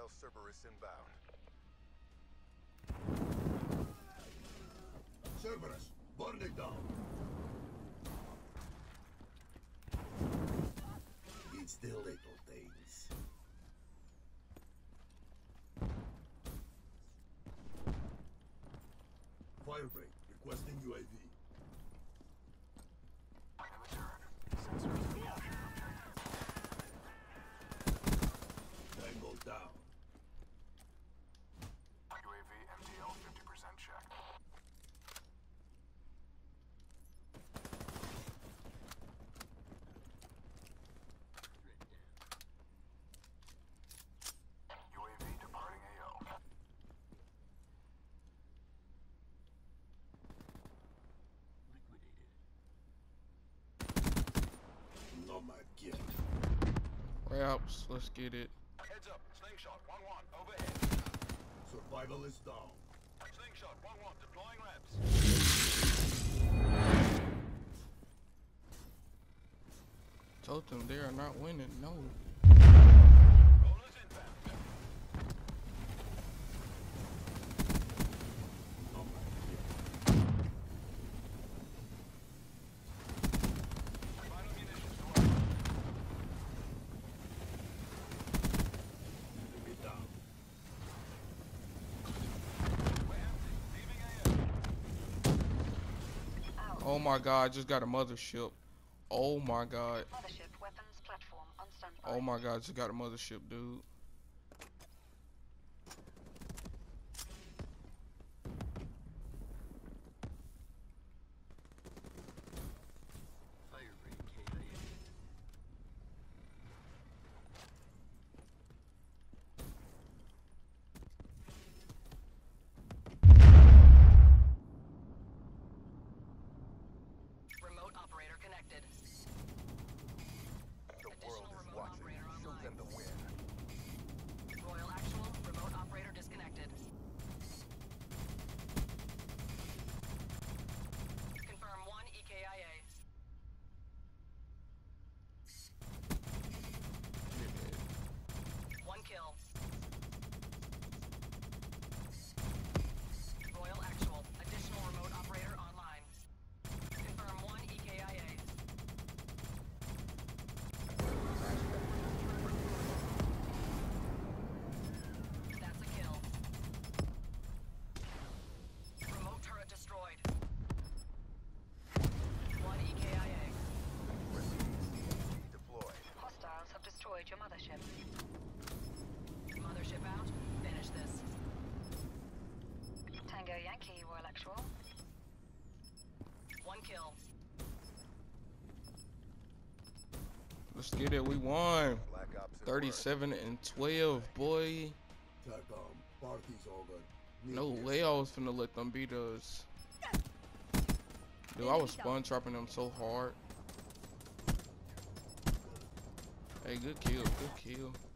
Cerberus inbound. Cerberus, burn it down. It's the little things. Firebreak, requesting UAV. In the turret. Sensors capture objective. Tango down. UAV MTL 50% checked. UAV departing AO. Not my kid. Raps, let's get it. Heads up. Slingshot 1-1 overhead. Survival is down. Slingshot 1-1 deploying reps. Told them they are not winning. No. Rollers inbound. Not my kid. Final munitions to work. Leave it down. We're empty. Leaving AO. Oh my god, I just got a mothership. Oh my god. Mothership weapons platform on standby. Oh my god, I just got a mothership, dude. Remote operator connected. The world is watching. Shoot them to win. Royal Actual, remote operator disconnected. Confirm 1 EKIA. One kill. Royal Actual, additional remote operator online. Confirm 1 EKIA. That's a kill. Remote turret destroyed. 1 EKIA. Deployed. Hostiles have destroyed your mothership. Mothership out. Finish this. Tango Yankee, Royal Actual. One kill. Let's get it. We won. Black Ops at 37 and 12, boy. TACOM, party's over. No way I was finna let them beat us. Dude, I was spawn trapping them so hard. Hey, good kill, good kill.